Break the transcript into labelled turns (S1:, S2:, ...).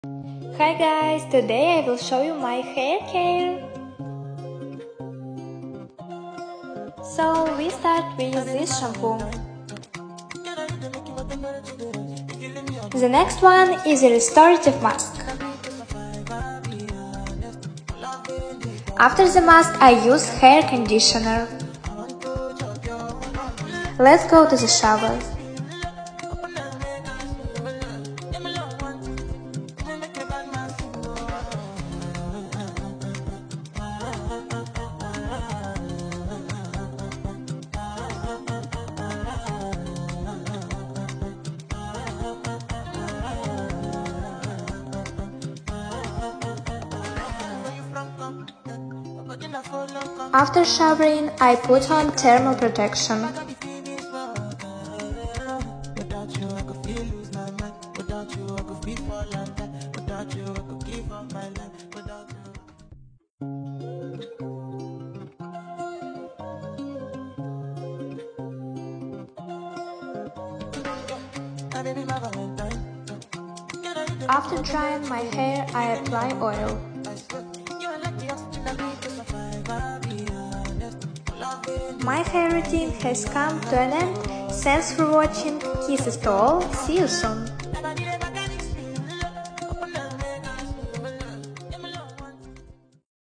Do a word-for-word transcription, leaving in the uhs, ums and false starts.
S1: Hi guys, today I will show you my hair care. So we start with this shampoo. The next one is a restorative mask. After the mask I use hair conditioner. Let's go to the shower. After showering, I put on thermal protection. After drying my hair, I apply oil. My hair routine has come to an end. Thanks for watching. Kisses to all. See you soon.